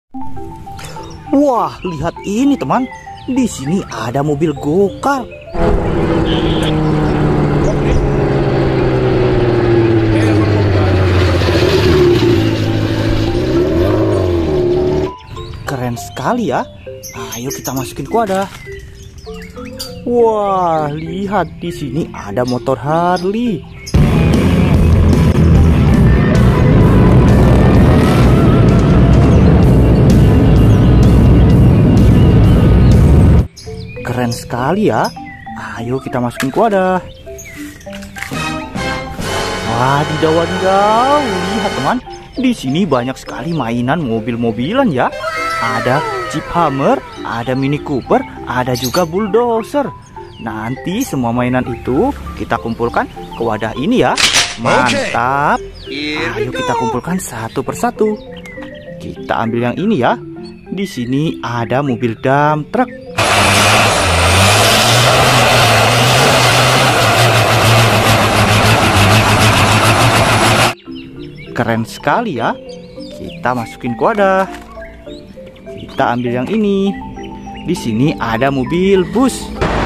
Wah, lihat ini teman. Di sini ada mobil go-kart. Keren sekali ya. Ayo kita masukin ke wadah. Wah, lihat di sini ada motor Harley. Keren sekali ya. Ayo kita masukin ke wadah. Wadidaw, wadidaw. Lihat teman, di sini banyak sekali mainan mobil-mobilan ya. Ada Jeep Hummer, ada Mini Cooper, ada juga bulldozer. Nanti semua mainan itu kita kumpulkan ke wadah ini ya. Mantap. Ayo kita kumpulkan satu persatu. Kita ambil yang ini ya. Di sini ada mobil dump truck. Keren sekali ya. Kita masukin ke wadah. Kita ambil yang ini. Di sini ada mobil bus.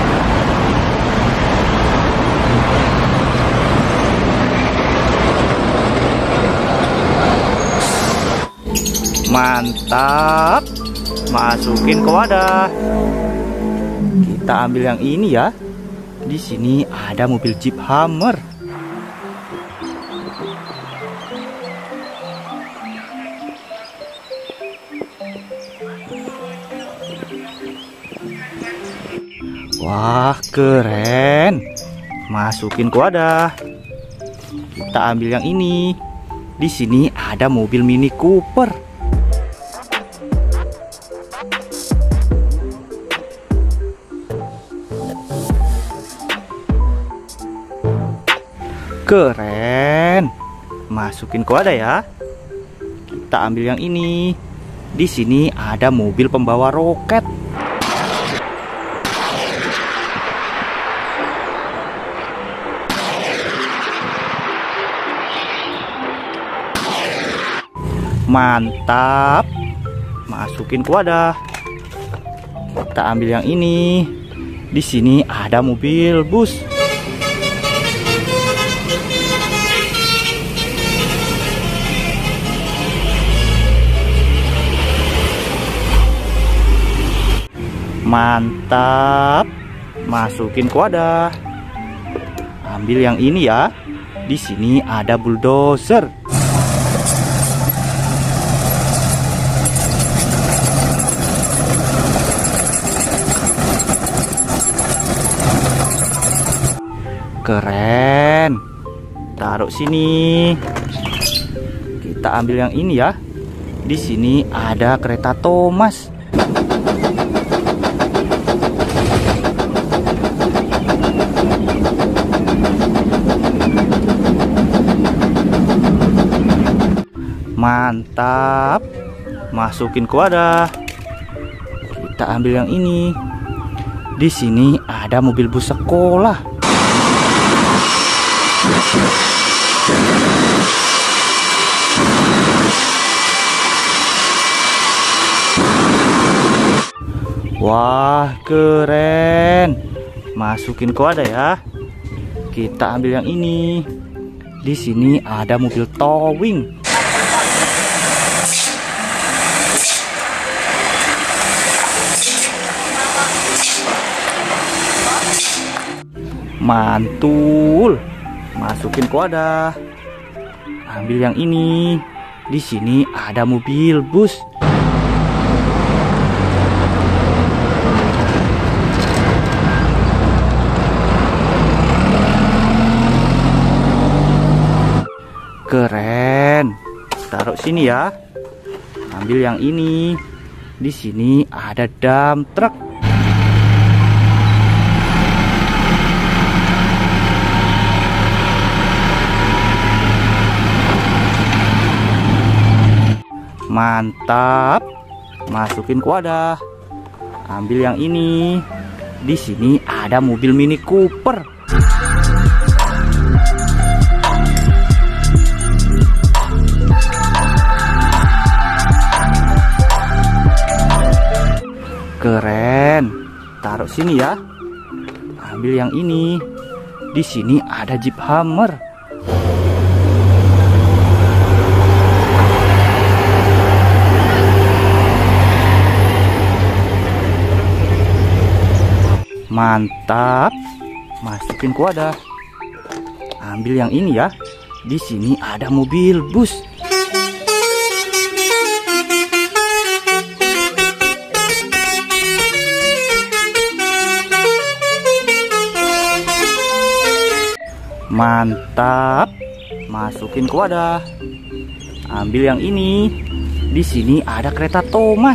Mantap. Masukin ke wadah. Kita ambil yang ini ya. Di sini ada mobil Jeep Hummer. Wah, keren. Masukin ke wadah. Kita ambil yang ini. Di sini ada mobil Mini Cooper. Keren. Masukin ke wadah ya. Kita ambil yang ini. Di sini ada mobil pembawa roket. Mantap. Masukin ke wadah. Kita ambil yang ini. Di sini ada mobil bus. Mantap. Masukin ke wadah. Ambil yang ini ya. Di sini ada bulldozer. Keren. Taruh sini. Kita ambil yang ini ya. Di sini ada kereta Thomas. Mantap. Masukin ke wadah. Kita ambil yang ini. Di sini ada mobil bus sekolah. Wah, keren. Masukin ke wadah ya. Kita ambil yang ini. Di sini ada mobil towing. Mantul. Masukin ke wadah. Ambil yang ini. Di sini ada mobil bus. Keren. Taruh sini ya. Ambil yang ini. Di sini ada dump truck. Mantap. Masukin ke wadah. Ambil yang ini. Di sini ada mobil Mini Cooper. Keren. Taruh sini ya. Ambil yang ini. Di sini ada Jeep Hummer. Mantap. Masukin ke wadah. Ambil yang ini ya. Di sini ada mobil bus. Mantap. Masukin ke wadah. Ambil yang ini. Di sini ada kereta Thomas.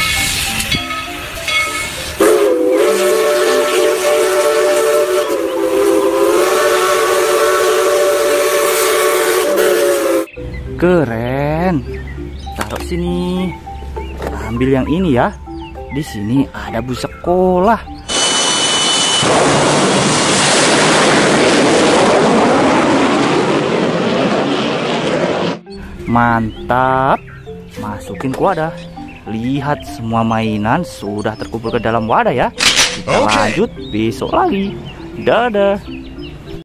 Keren. Taruh sini. Ambil yang ini ya. Di sini ada bus sekolah. Mantap. Masukin ke wadah. Lihat, semua mainan sudah terkumpul ke dalam wadah ya. Kita lanjut besok lagi. Dadah.